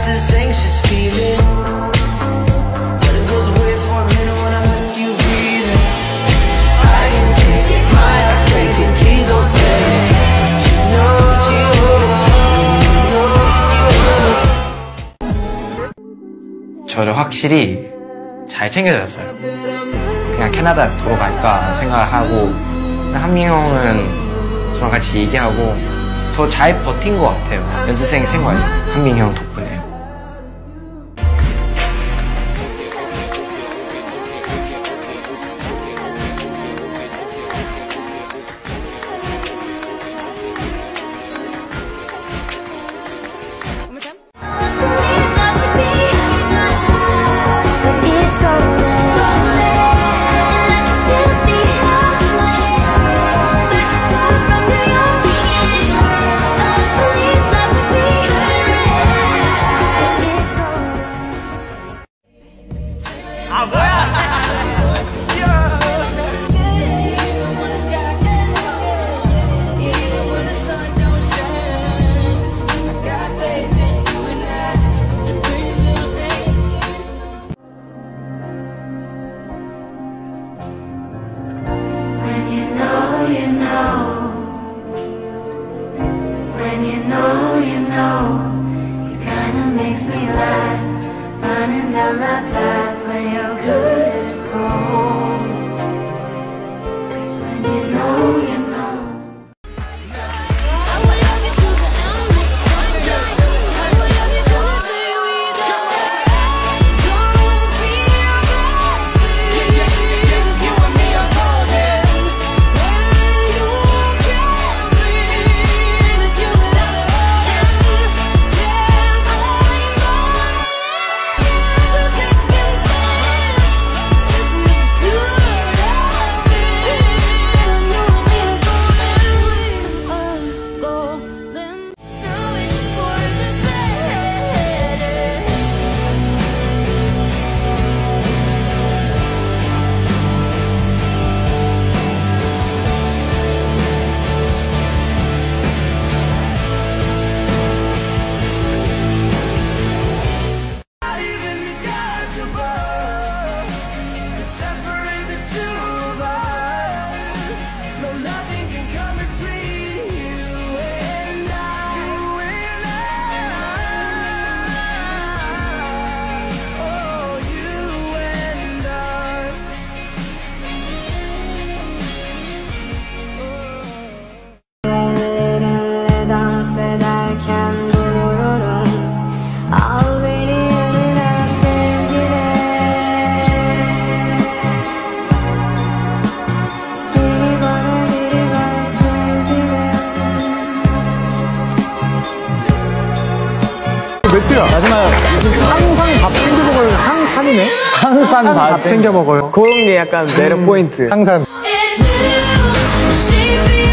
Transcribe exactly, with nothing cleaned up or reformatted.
this anxious feeling, but it goes away for a minute when I'm with you breathing. I can taste it, my heart's breaking, please don't say that you know, you know. 저를 확실히 잘 챙겨줬어요. 그냥 캐나다 도로 갈까 생각을 하고, 한민 형은 저랑 같이 얘기하고 더 잘 버틴 것 같아요. 연습생 생활이 한민 형 덕분에. You know, when you know, you know, it kinda makes me laugh, running down that path when you're good at school. 'Cause when you know, you know. 맥주야. 마지막 항상 밥 챙겨 먹어요. 항산이네. 항산 밥 챙겨 먹어요. 그런 게 약간 매력 포인트. 항산.